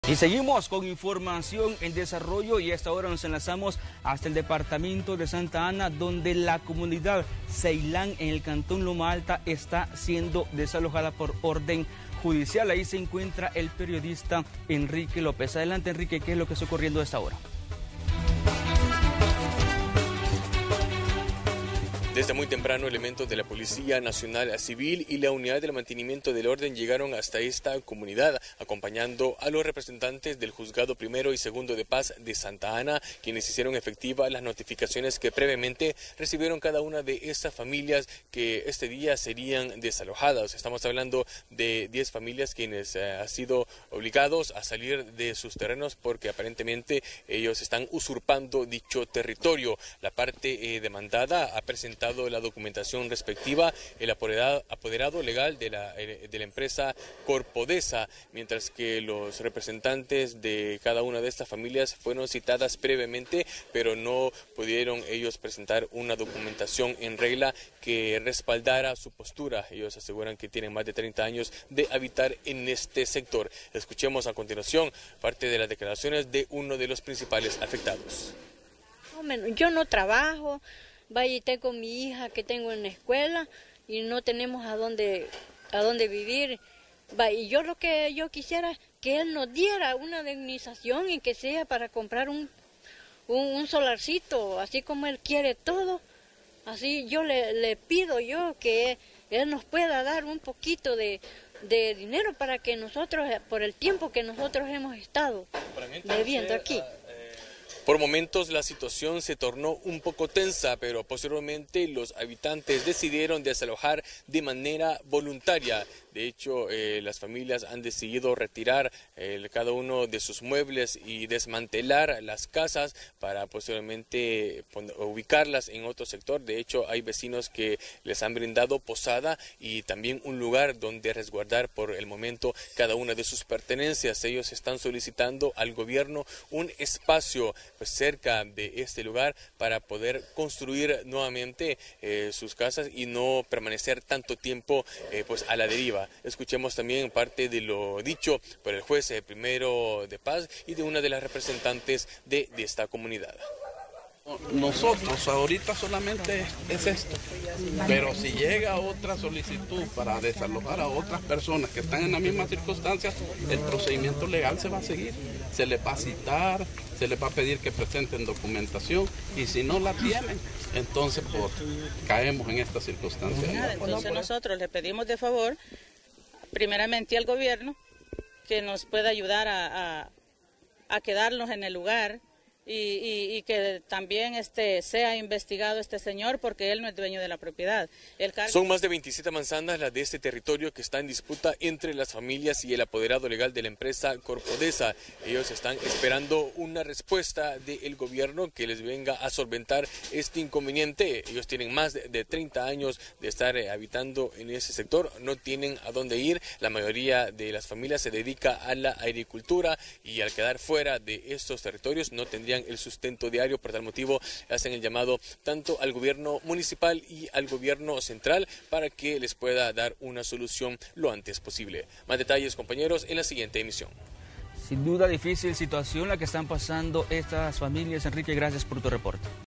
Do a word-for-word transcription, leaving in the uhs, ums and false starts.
Y seguimos con información en desarrollo y a esta hora nos enlazamos hasta el departamento de Santa Ana, donde la comunidad Ceilán en el cantón Loma Alta está siendo desalojada por orden judicial. Ahí se encuentra el periodista Enrique López. Adelante, Enrique, ¿qué es lo que está ocurriendo a esta hora? Desde muy temprano, elementos de la Policía Nacional Civil y la Unidad del Mantenimiento del Orden llegaron hasta esta comunidad, acompañando a los representantes del Juzgado Primero y Segundo de Paz de Santa Ana, quienes hicieron efectivas las notificaciones que previamente recibieron cada una de estas familias que este día serían desalojadas. Estamos hablando de diez familias quienes eh, han sido obligados a salir de sus terrenos porque aparentemente ellos están usurpando dicho territorio. La parte eh, demandada ha presentado la documentación respectiva, el apoderado, apoderado legal de la, de la empresa Corpodesa, mientras que los representantes de cada una de estas familias fueron citadas previamente, pero no pudieron ellos presentar una documentación en regla que respaldara su postura. Ellos aseguran que tienen más de treinta años de habitar en este sector. Escuchemos a continuación parte de las declaraciones de uno de los principales afectados. Yo no trabajo. Vaya, y tengo mi hija que tengo en la escuela y no tenemos a dónde, a dónde vivir. Vaya, y yo lo que yo quisiera que él nos diera una indemnización y que sea para comprar un, un, un solarcito, así como él quiere todo. Así yo le, le pido yo que él nos pueda dar un poquito de, de dinero para que nosotros, por el tiempo que nosotros hemos estado viviendo aquí. Por momentos la situación se tornó un poco tensa, pero posteriormente los habitantes decidieron desalojar de manera voluntaria. De hecho, eh, las familias han decidido retirar eh, cada uno de sus muebles y desmantelar las casas para posteriormente ubicarlas en otro sector. De hecho, hay vecinos que les han brindado posada y también un lugar donde resguardar por el momento cada una de sus pertenencias. Ellos están solicitando al gobierno un espacio pues, cerca de este lugar para poder construir nuevamente eh, sus casas y no permanecer tanto tiempo eh, pues, a la deriva. Escuchemos también parte de lo dicho por el juez eh, primero de paz y de una de las representantes de, de esta comunidad. Nosotros ahorita solamente es esto, pero si llega otra solicitud para desalojar a otras personas que están en las mismas circunstancias, el procedimiento legal se va a seguir, se les va a citar, se les va a pedir que presenten documentación y si no la tienen, entonces pues, caemos en esta circunstancia. Entonces nosotros le pedimos de favor, primeramente al gobierno, que nos pueda ayudar a, a, a quedarnos en el lugar. Y, y, y que también este, sea investigado este señor porque él no es dueño de la propiedad. El cargo... Son más de veintisiete manzanas las de este territorio que está en disputa entre las familias y el apoderado legal de la empresa Corpodesa. Ellos están esperando una respuesta del gobierno que les venga a solventar este inconveniente. Ellos tienen más de, de treinta años de estar eh, habitando en ese sector, no tienen a dónde ir. La mayoría de las familias se dedica a la agricultura y al quedar fuera de estos territorios no tendrían el sustento diario. Por tal motivo hacen el llamado tanto al gobierno municipal y al gobierno central para que les pueda dar una solución lo antes posible. Más detalles, compañeros, en la siguiente emisión. Sin duda difícil situación la que están pasando estas familias. Enrique, gracias por tu reporte.